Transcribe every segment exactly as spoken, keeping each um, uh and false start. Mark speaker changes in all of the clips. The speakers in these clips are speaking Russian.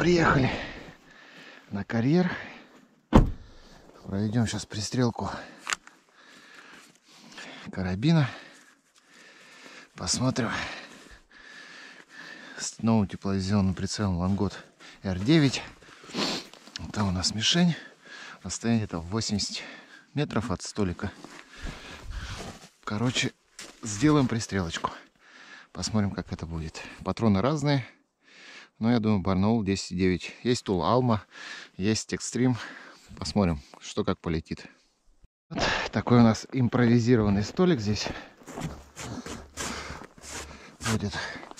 Speaker 1: приехали на карьер. Проведем сейчас пристрелку карабина. Посмотрим. С новым тепловизионным прицелом Лангот эр девять. Там у нас мишень. Расстояние это восемьдесят метров от столика. Короче, сделаем пристрелочку. Посмотрим, как это будет. Патроны разные. Но я думаю, Barnaul десять девять. Есть Тул Alma, есть Extreme. Посмотрим, что как полетит. Вот такой у нас импровизированный столик здесь будет.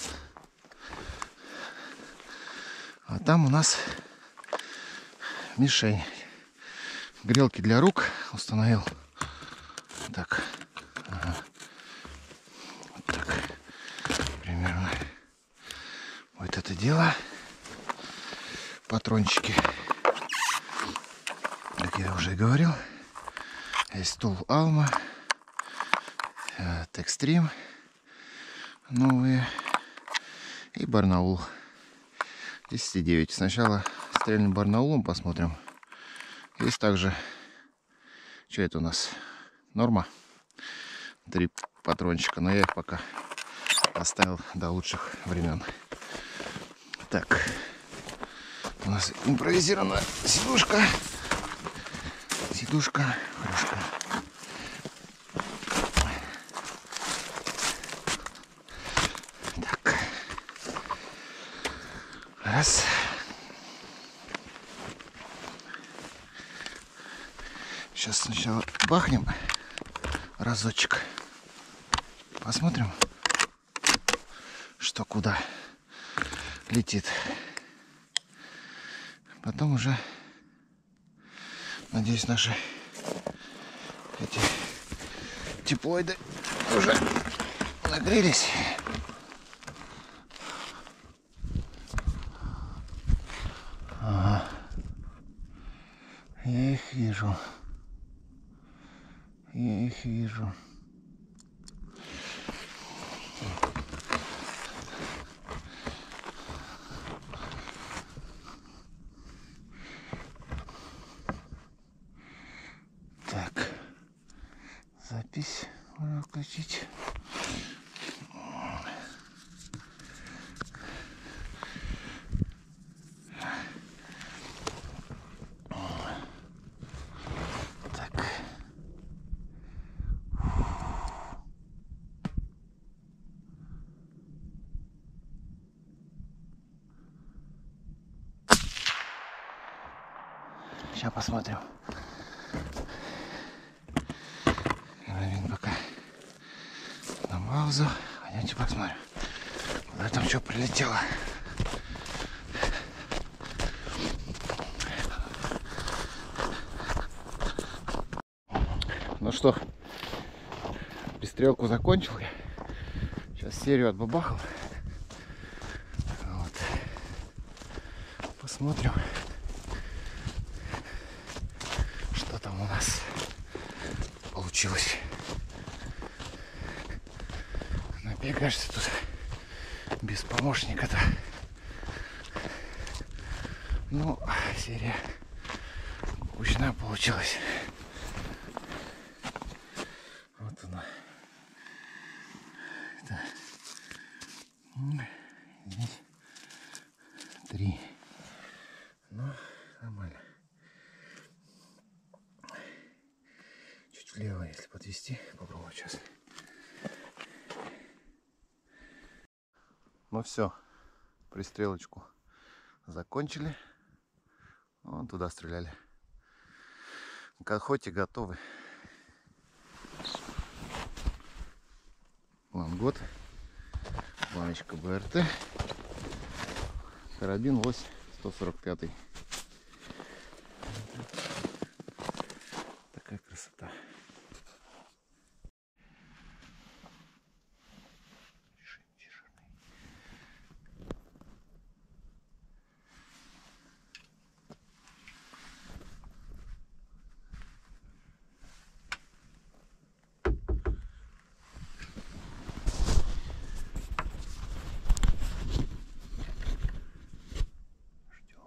Speaker 1: А там у нас мишень. Грелки для рук установил. Так. Ага. Вот так. Примерно. Вот это дело. Патрончики. Как я уже и говорил. Есть Тул Alma. Extreme. Новые. И Barnaul десять девять. Сначала стрельным Барнаулом посмотрим. Есть также, что это у нас, Норма, три патрончика, но я их пока оставил до лучших времен. Так, у нас импровизированная сидушка, сидушка, крышка. Так, раз. Сейчас сначала бахнем разочек. Посмотрим, что куда летит. Потом уже, надеюсь, наши эти теплоиды уже нагрелись. Ага. Я их вижу. Я их вижу. Так. Запись можно включить. Сейчас посмотрим. Карабин пока на паузу. Пойдемте посмотрим. Куда там что прилетело. Ну что, пристрелку закончил я. Сейчас серию отбабахал. Вот. Посмотрим, что там у нас получилось. Набегаешься тут без помощника-то. Ну, серия кучная получилась. Вот она. Это здесь три. Ну, нормально. Чуть влево, если подвести, попробую сейчас. Ну все, пристрелочку закончили. Вон туда стреляли. К охоте готовы. Лангот, баночка бэ эр тэ, карабин лось сто сорок пять. Такая красота. Ждем.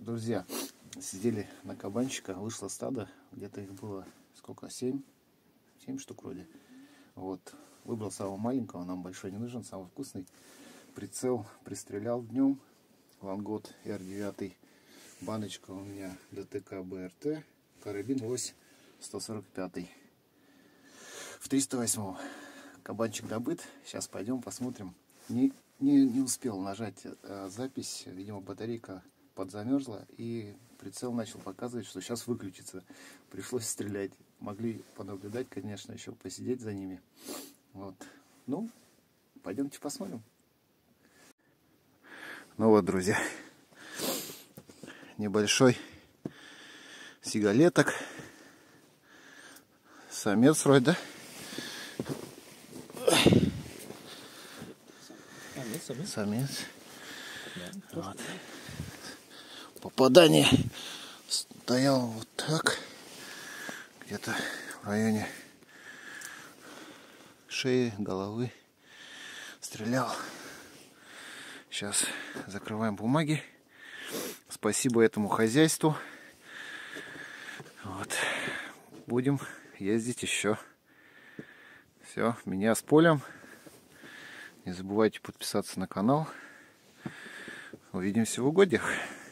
Speaker 1: Друзья, сидели на кабанчика, вышло стадо, где-то их было сколько, семь, семь штук вроде. Вот, выбрал самого маленького, нам большой не нужен, самый вкусный. Прицел пристрелял днем, Лангот эр девять, баночка у меня ДТК БРТ, карабин ось сто сорок пять. В триста восемь кабанчик добыт, сейчас пойдем посмотрим. Не, не, не успел нажать а, запись, видимо батарейка подзамерзла и прицел начал показывать, что сейчас выключится. Пришлось стрелять. Могли понаблюдать, конечно, еще посидеть за ними. Вот. Ну, пойдемте посмотрим. Ну вот, друзья, небольшой сигалеток. Самец вроде, да? Самец, самец. Самец. Да, вот. Попадание стоял вот так, где-то в районе шеи, головы. Стрелял. Сейчас закрываем бумаги. Спасибо этому хозяйству. Вот. Будем ездить еще. Все, меня с полем. Не забывайте подписаться на канал. Увидимся в угодьях.